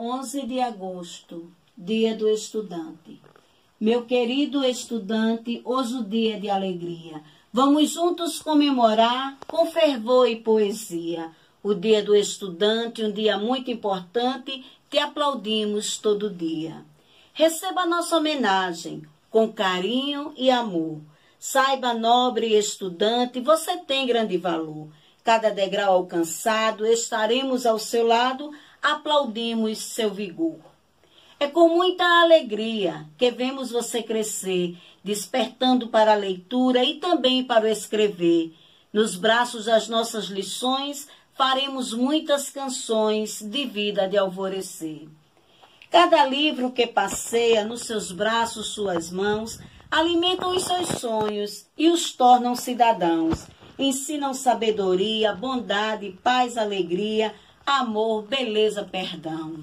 11 de agosto, Dia do Estudante. Meu querido estudante, hoje o dia é de alegria. Vamos juntos comemorar com fervor e poesia. O Dia do Estudante, um dia muito importante, te aplaudimos todo dia. Receba nossa homenagem com carinho e amor. Saiba, nobre estudante, você tem grande valor. Cada degrau alcançado, estaremos ao seu lado, aplaudimos seu vigor. É com muita alegria que vemos você crescer, despertando para a leitura e também para o escrever. Nos braços das nossas lições, faremos muitas canções de vida de alvorecer. Cada livro que passeia nos seus braços, suas mãos, alimentam os seus sonhos e os tornam cidadãos. Ensinam sabedoria, bondade, paz, alegria, amor, beleza, perdão.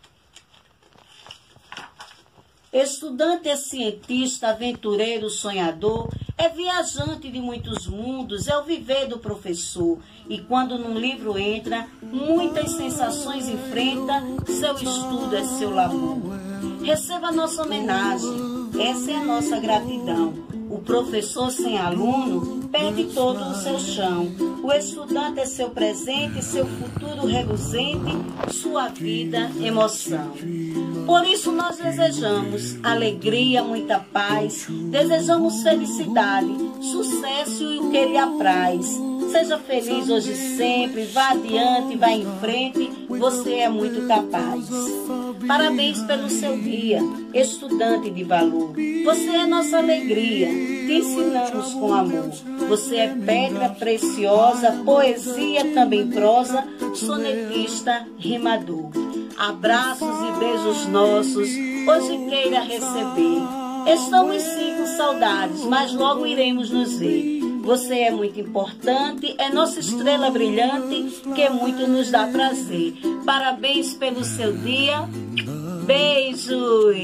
Estudante é cientista, aventureiro, sonhador, é viajante de muitos mundos, é o viver do professor. E quando num livro entra, muitas sensações enfrenta, seu estudo é seu labor. Receba nossa homenagem, essa é a nossa gratidão. O professor sem aluno perde todo o seu chão. O estudante é seu presente, seu futuro reluzente, sua vida, emoção. Por isso nós desejamos alegria, muita paz, desejamos felicidade, sucesso e o que lhe apraz. Seja feliz hoje e sempre, vá adiante, vá em frente, você é muito capaz. Parabéns pelo seu dia, estudante de valor. Você é nossa alegria, te ensinamos com amor. Você é pedra preciosa, poesia, também prosa, sonetista, rimador. Abraços e beijos nossos, hoje queira receber. Estamos sim com saudades, mas logo iremos nos ver. Você é muito importante, é nossa estrela brilhante, que muito nos dá prazer. Parabéns pelo seu dia. Beijos!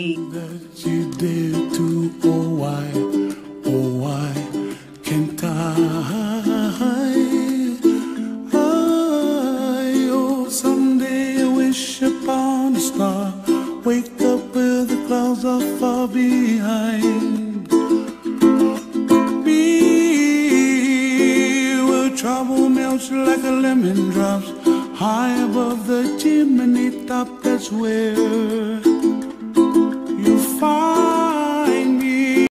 Upon a star, wake up where the clouds are far behind. Be where trouble melts like a lemon drops high above the chimney top. That's where you find